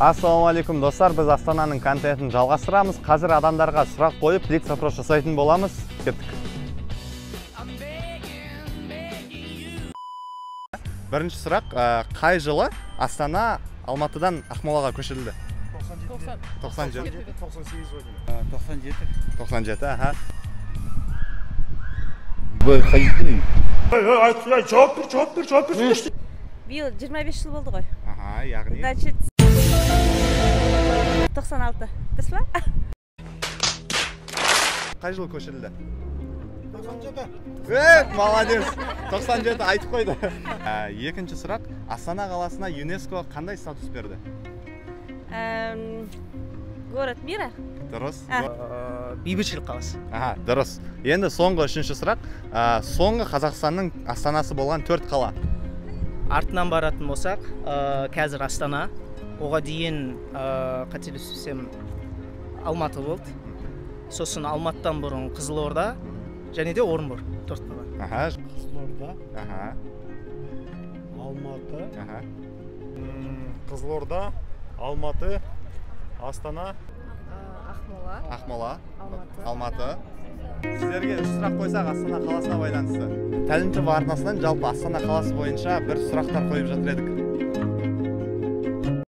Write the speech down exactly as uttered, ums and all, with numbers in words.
Ассалаумалейкум достар, біз Астананың контентін жалғастырамыз. Қазір адамдарға сұрақ қойып, блиц опрос жасайтын боламыз. Кеттік. Бірінші сұрақ, қай жылы Астана Алматыдан Ақмолаға көшірілді? тоқсан жеті. тоқсан жеті. тоқсан жеті, аха. Бой қайды? Ай, жауап бер, жауап бер, жауап бер. Биыл жиырма беш жыл болды ғой. Аха, яғни. Значит, тоқсан алты. Дұрыс па? Қай жылы көшірілді? тоқсан жеті. Э, молодец. тоқсан жеті айтып қойды. Екінші сұрақ, Астана қаласына ЮНЕСКО қандай статус берді? Город мира. Дұрыс. Бейбітшілік қаласы. Аха, дұрыс. Енді соңғы үшінші сұрақ, соңғы Қазақстанның астанасы болған төрт қала. Артынан баратын болсақ, қазір Астана, оға дейін қателеспесем Алматы болды. Сосын Алматыдан бұрын Қызылорда және де Орынбор. Төрт қала. Аха. Қызылорда, Аха. Алматы, Аха. Қызылорда, Алматы, Астана, Ақмола. Ақмола. Алматы. Алматы. Сіздерге үш сұрақ қойсақ Астана қаласына байланысты. Тәлімтіп арнасынан жалпы Астана қаласы бойынша бір сұрақтар қойып жатыр едік.